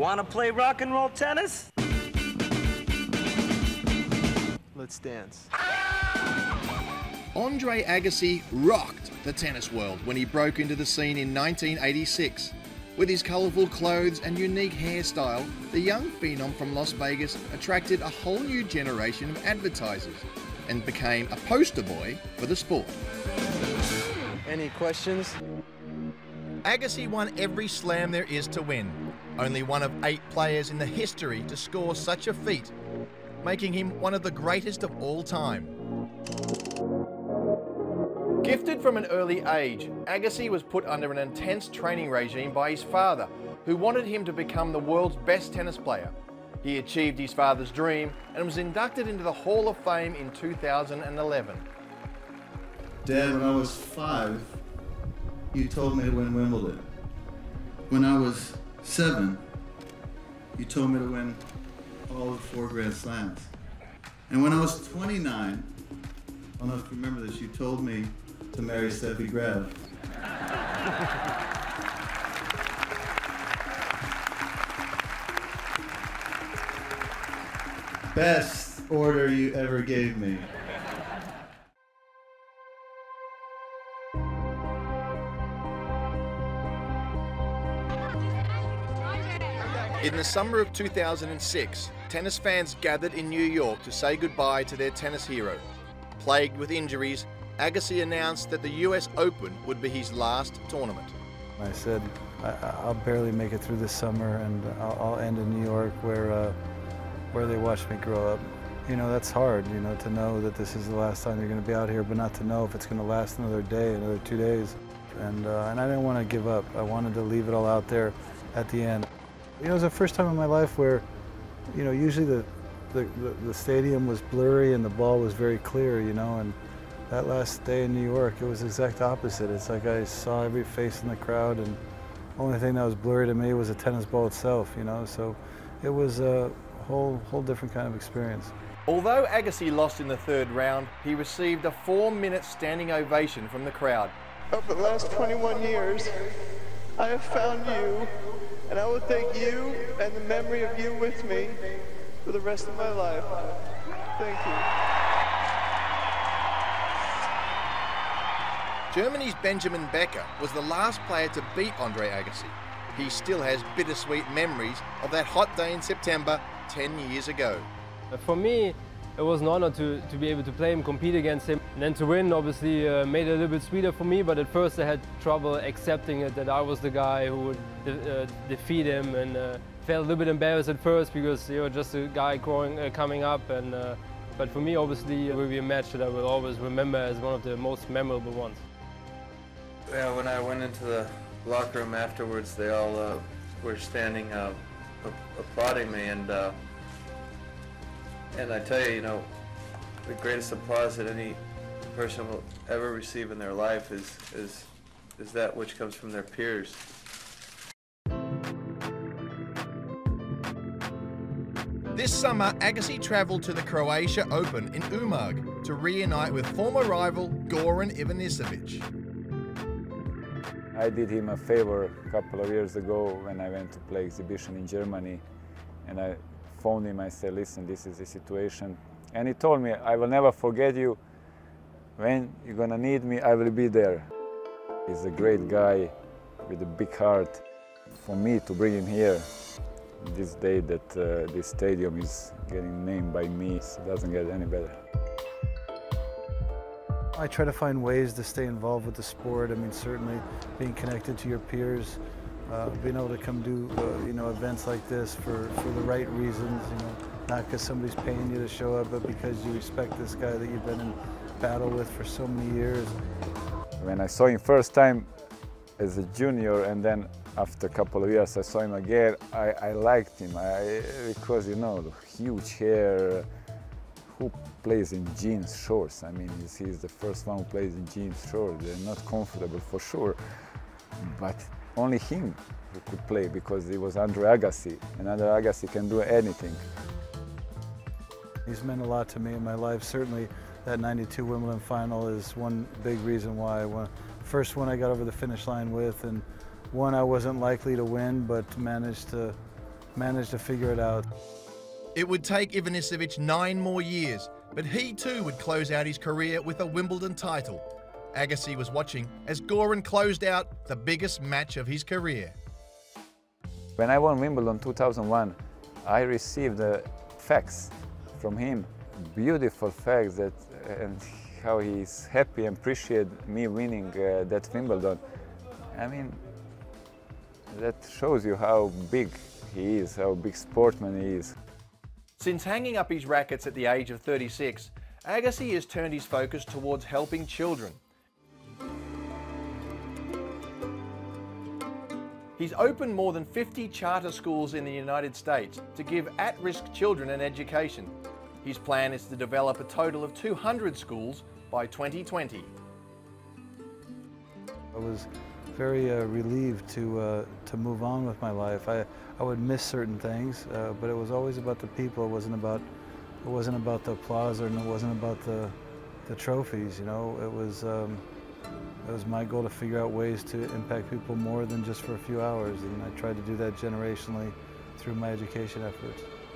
Want to play rock and roll tennis? Let's dance. Andre Agassi rocked the tennis world when he broke into the scene in 1986. With his colourful clothes and unique hairstyle, the young phenom from Las Vegas attracted a whole new generation of advertisers and became a poster boy for the sport. Any questions? Agassi won every slam there is to win. Only one of 8 players in the history to score such a feat, making him one of the greatest of all time. Gifted from an early age, Agassi was put under an intense training regime by his father, who wanted him to become the world's best tennis player. He achieved his father's dream and was inducted into the Hall of Fame in 2011. Dad, when I was 5, you told me to win Wimbledon. When I was 7, you told me to win all the 4 Grand Slams. And when I was 29, I don't know if you remember this, you told me to marry Steffi Graf. Best order you ever gave me. In the summer of 2006, tennis fans gathered in New York to say goodbye to their tennis hero. Plagued with injuries, Agassi announced that the US Open would be his last tournament. I said, I'll barely make it through this summer, and I'll end in New York where they watched me grow up. You know, that's hard, you know, to know that this is the last time you're going to be out here, but not to know if it's going to last another day, another 2 days. And I didn't want to give up. I wanted to leave it all out there at the end. You know, it was the first time in my life where, you know, usually the stadium was blurry and the ball was very clear, you know, and that last day in New York, it was the exact opposite. It's like I saw every face in the crowd, and the only thing that was blurry to me was the tennis ball itself, you know, so it was a whole different kind of experience. Although Agassi lost in the 3rd round, he received a 4-minute standing ovation from the crowd. Over the last 21 years, I have found you, and I will take you and the memory of you with me for the rest of my life. Thank you. Germany's Benjamin Becker was the last player to beat Andre Agassi. He still has bittersweet memories of that hot day in September 10 years ago. For me, it was an honor to be able to play him, compete against him, and then to win obviously made it a little bit sweeter for me, but at first I had trouble accepting it, that I was the guy who would defeat him, and felt a little bit embarrassed at first because you were just a guy coming up, and but for me obviously it will be a match that I will always remember as one of the most memorable ones. Yeah, when I went into the locker room afterwards, they all were standing applauding me, and I tell you, you know, the greatest applause that any person will ever receive in their life is that which comes from their peers. This summer, Agassi travelled to the Croatia Open in Umag to reunite with former rival Goran Ivanisevic. I did him a favor a couple of years ago when I went to play exhibition in Germany, and I phoned him. I said, listen, this is the situation. And he told me, I will never forget you. When you're gonna need me, I will be there. He's a great guy with a big heart. For me to bring him here, this day that this stadium is getting named by me, it doesn't get any better. I try to find ways to stay involved with the sport. I mean, certainly being connected to your peers, being able to come do you know, events like this for the right reasons, you know, not because somebody's paying you to show up, but because you respect this guy that you've been in battle with for so many years. When I saw him first time as a junior, and then after a couple of years I saw him again, I liked him because, you know, the huge hair. Who plays in jeans shorts? I mean, he's the first one who plays in jeans shorts. They're not comfortable for sure, but only him who could play, because he was Andre Agassi, and Andre Agassi can do anything. He's meant a lot to me in my life. Certainly that '92 Wimbledon final is one big reason why I won. First one I got over the finish line with, and one I wasn't likely to win, but managed to managed to figure it out. It would take Ivanisevic 9 more years, but he too would close out his career with a Wimbledon title. Agassi was watching as Goran closed out the biggest match of his career. When I won Wimbledon 2001, I received a fax from him, beautiful fax, that and how he's happy and appreciate me winning that Wimbledon. I mean, that shows you how big he is, how big sportsman he is. Since hanging up his rackets at the age of 36, Agassi has turned his focus towards helping children. He's opened more than 50 charter schools in the United States to give at-risk children an education. His plan is to develop a total of 200 schools by 2020. I was very relieved to move on with my life. I would miss certain things, but it was always about the people. It wasn't about the applause, or it wasn't about the trophies. You know, it was my goal to figure out ways to impact people more than just for a few hours, and I tried to do that generationally through my education efforts.